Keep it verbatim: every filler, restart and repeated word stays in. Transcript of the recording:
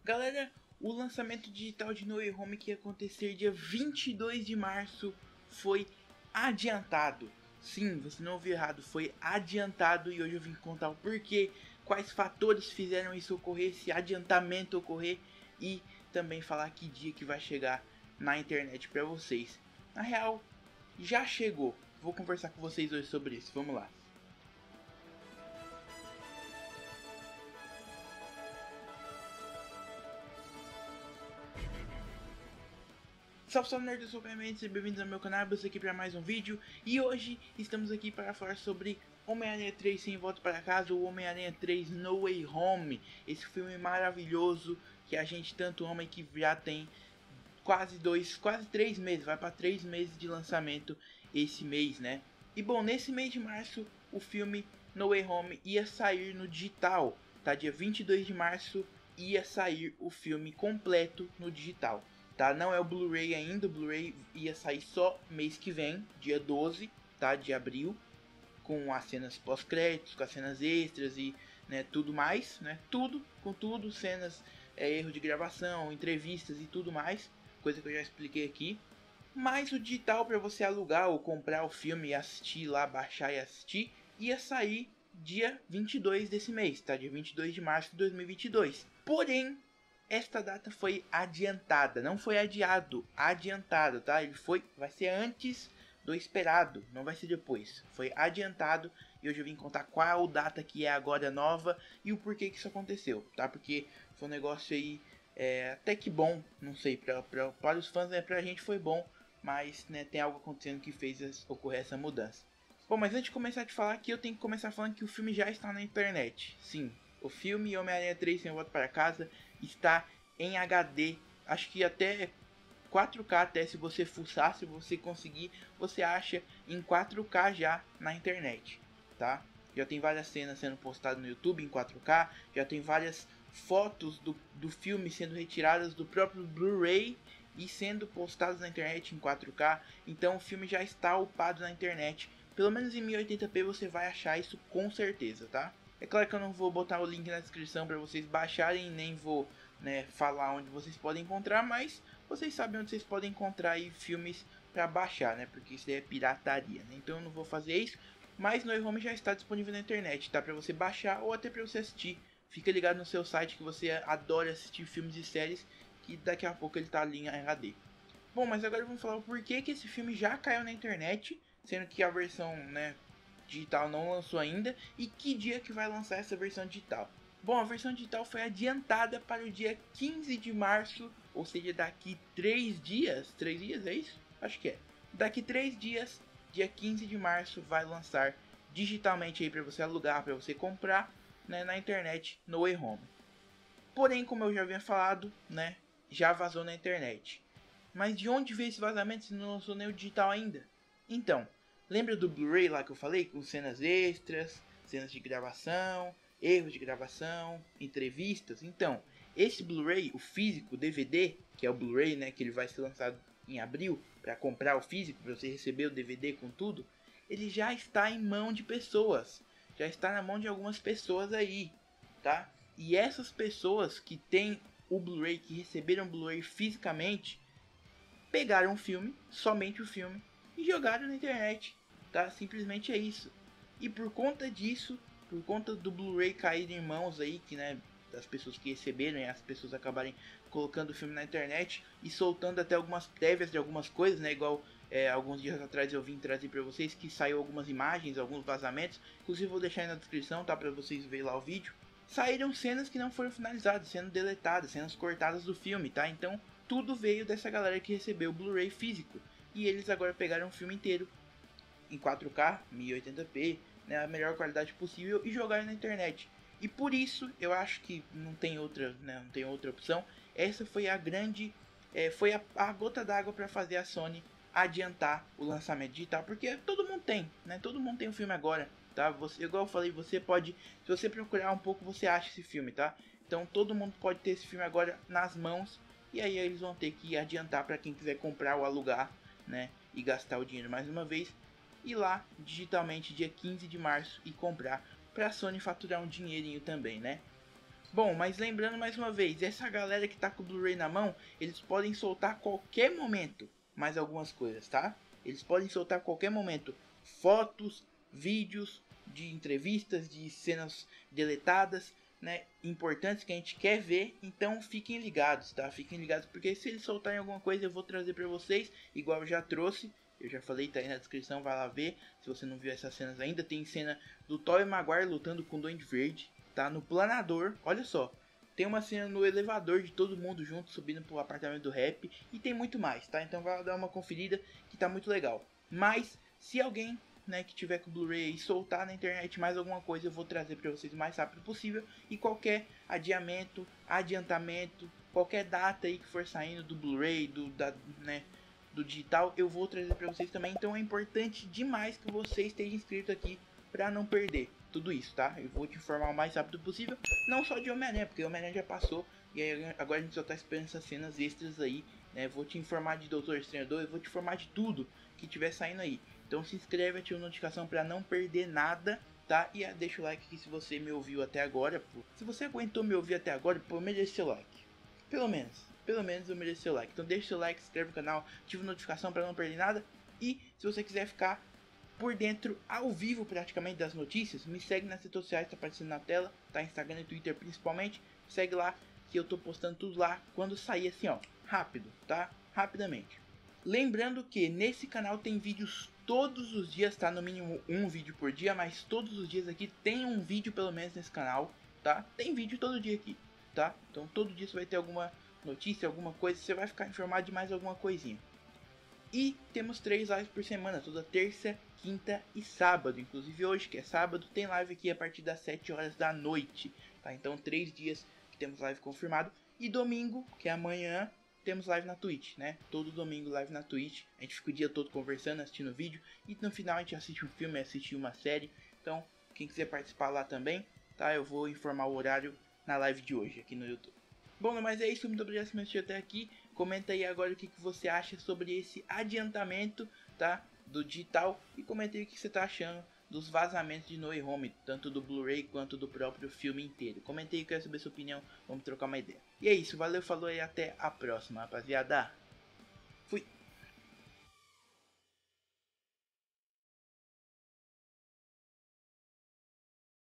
Galera, o lançamento digital de No Way Home, que ia acontecer dia vinte e dois de março, foi adiantado. Sim, você não ouviu errado, foi adiantado, e hoje eu vim contar o porquê, quais fatores fizeram isso ocorrer, esse adiantamento ocorrer, e também falar que dia que vai chegar na internet para vocês. Na real, já chegou. Vou conversar com vocês hoje sobre isso, vamos lá. Salve, salve nerds, eu sou o Clemente, sejam bem-vindos ao meu canal, eu estou aqui para mais um vídeo. E hoje estamos aqui para falar sobre Homem-Aranha três Sem Volta para Casa, ou Homem-Aranha três No Way Home. Esse filme maravilhoso que a gente tanto ama e que já tem quase dois, quase três meses, vai para três meses de lançamento esse mês, né? E bom, nesse mês de março, o filme No Way Home ia sair no digital, tá? Dia vinte e dois de março ia sair o filme completo no digital. Tá? Não é o Blu-ray ainda, o Blu-ray ia sair só mês que vem, dia doze, tá? De abril, com as cenas pós-créditos, com as cenas extras e, né, tudo mais, né? Tudo, com tudo, cenas, é, erro de gravação, entrevistas e tudo mais, coisa que eu já expliquei aqui. Mas o digital para você alugar ou comprar o filme e assistir lá, baixar e assistir, ia sair dia vinte e dois desse mês, tá? Dia vinte e dois de março de dois mil e vinte e dois. Porém, esta data foi adiantada, não foi adiado, adiantado, tá? Ele foi, vai ser antes do esperado, não vai ser depois. Foi adiantado e hoje eu vim contar qual data que é agora nova e o porquê que isso aconteceu, tá? Porque foi um negócio aí é, até que bom, não sei, pra, pra, para os fãs, né, pra gente foi bom, mas né, tem algo acontecendo que fez ocorrer essa mudança. Bom, mas antes de começar a te falar aqui, eu tenho que começar falando que o filme já está na internet. Sim, o filme Homem-Aranha três Sem Volta para Casa está em H D, acho que até quatro K, até se você fuçar, se você conseguir, você acha em quatro K já na internet, tá? Já tem várias cenas sendo postadas no YouTube em quatro K, já tem várias fotos do, do filme sendo retiradas do próprio Blu-ray e sendo postadas na internet em quatro K, então o filme já está upado na internet, pelo menos em mil e oitenta p você vai achar isso com certeza, tá? É claro que eu não vou botar o link na descrição para vocês baixarem, nem vou, né, falar onde vocês podem encontrar, mas vocês sabem onde vocês podem encontrar aí filmes para baixar, né? Porque isso é pirataria, né? Então eu não vou fazer isso. Mas No Way Home já está disponível na internet, tá? Para você baixar ou até para você assistir. Fica ligado no seu site que você adora assistir filmes e séries, que daqui a pouco ele tá ali em H D. Bom, mas agora vamos falar o porquê que esse filme já caiu na internet, sendo que a versão, né, digital não lançou ainda, e que dia que vai lançar essa versão digital. Bom, a versão digital foi adiantada para o dia quinze de março, ou seja, daqui três dias, três dias é isso? Acho que é. Daqui três dias, dia quinze de março, vai lançar digitalmente aí para você alugar, para você comprar, né, na internet, no Way Home. Porém, como eu já havia falado, né, já vazou na internet. Mas de onde veio esse vazamento se não lançou nem o digital ainda? Então, lembra do Blu-ray lá que eu falei? Com cenas extras, cenas de gravação, erros de gravação, entrevistas? Então, esse Blu-ray, o físico, o D V D, que é o Blu-ray, né, que ele vai ser lançado em abril, para comprar o físico, para você receber o D V D com tudo, ele já está em mão de pessoas. Já está na mão de algumas pessoas aí, tá? E essas pessoas que têm o Blu-ray, que receberam o Blu-ray fisicamente, pegaram o filme, somente o filme, e jogaram na internet, tá? Simplesmente é isso. E por conta disso, por conta do Blu-ray cair em mãos aí, que né, das pessoas que receberam e as pessoas acabarem colocando o filme na internet e soltando até algumas prévias de algumas coisas, né? Igual é, alguns dias atrás eu vim trazer para vocês que saiu algumas imagens, alguns vazamentos, inclusive vou deixar aí na descrição, tá? Para vocês verem lá o vídeo. Saíram cenas que não foram finalizadas, sendo deletadas, cenas cortadas do filme, tá? Então tudo veio dessa galera que recebeu o Blu-ray físico. E eles agora pegaram o filme inteiro em quatro K, mil e oitenta p, né, a melhor qualidade possível e jogaram na internet. E por isso eu acho que não tem outra, né, não tem outra opção. Essa foi a grande, é, foi a, a gota d'água para fazer a Sony adiantar o lançamento digital, porque todo mundo tem, né? Todo mundo tem o um filme agora, tá? Você, igual eu falei, você pode, se você procurar um pouco, você acha esse filme, tá? Então todo mundo pode ter esse filme agora nas mãos. E aí eles vão ter que adiantar para quem quiser comprar ou alugar, né, e gastar o dinheiro mais uma vez, ir lá digitalmente dia quinze de março e comprar para a Sony faturar um dinheirinho também, né? Bom, mas lembrando mais uma vez, essa galera que tá com o Blu-ray na mão, eles podem soltar a qualquer momento mais algumas coisas, tá? Eles podem soltar a qualquer momento fotos, vídeos de entrevistas, de cenas deletadas, né, importantes que a gente quer ver. Então fiquem ligados, tá? Fiquem ligados, porque se eles soltarem alguma coisa eu vou trazer pra vocês, igual eu já trouxe. Eu já falei, tá aí na descrição, vai lá ver. Se você não viu essas cenas ainda, tem cena do Tobey Maguire lutando com o Duende Verde, tá? No planador, olha só. Tem uma cena no elevador de todo mundo junto, subindo pro apartamento do Rap. E tem muito mais, tá? Então vai lá dar uma conferida, que tá muito legal. Mas, se alguém, né, que tiver com o Blu-ray e soltar na internet mais alguma coisa, eu vou trazer pra vocês o mais rápido possível. E qualquer adiamento, adiantamento, qualquer data aí que for saindo do Blu-ray, do, da, né... do digital, eu vou trazer para vocês também. Então é importante demais que você esteja inscrito aqui para não perder tudo isso, tá? Eu vou te informar o mais rápido possível, não só de Homem-Aranha, porque Homem-Aranha já passou e aí agora a gente só tá esperando essas cenas extras aí, né? Vou te informar de Doutor Estranho dois, eu vou te informar de tudo que tiver saindo aí. Então se inscreve, ativa a notificação para não perder nada, tá? E deixa o like aqui se você me ouviu até agora, pô. Se você aguentou me ouvir até agora, pô, merece seu like. Pelo menos. Pelo menos eu mereço seu like. Então deixa seu like, se inscreve no canal, ativa a notificação para não perder nada. E se você quiser ficar por dentro, ao vivo praticamente, das notícias, me segue nas redes sociais, tá aparecendo na tela, tá? Instagram e Twitter principalmente. Segue lá que eu tô postando tudo lá quando sair assim, ó, rápido, tá? Rapidamente. Lembrando que nesse canal tem vídeos todos os dias, tá? No mínimo um vídeo por dia, mas todos os dias aqui tem um vídeo pelo menos nesse canal, tá? Tem vídeo todo dia aqui, tá? Então todo dia você vai ter alguma notícia, alguma coisa, você vai ficar informado de mais alguma coisinha. E temos três lives por semana, toda terça, quinta e sábado. Inclusive hoje, que é sábado, tem live aqui a partir das sete horas da noite, tá? Então três dias que temos live confirmado. E domingo, que é amanhã, temos live na Twitch, né? Todo domingo live na Twitch. A gente fica o dia todo conversando, assistindo vídeo. E no final a gente assiste um filme, assiste uma série. Então, quem quiser participar lá também, tá? Eu vou informar o horário na live de hoje aqui no YouTube. Bom, mas é isso, muito obrigado por me assistir até aqui. Comenta aí agora o que, que você acha sobre esse adiantamento, tá, do digital. E comenta aí o que você tá achando dos vazamentos de No Way Home, tanto do Blu-ray quanto do próprio filme inteiro. Comenta aí, quero saber sua opinião, vamos trocar uma ideia. E é isso, valeu, falou e até a próxima, rapaziada. Fui!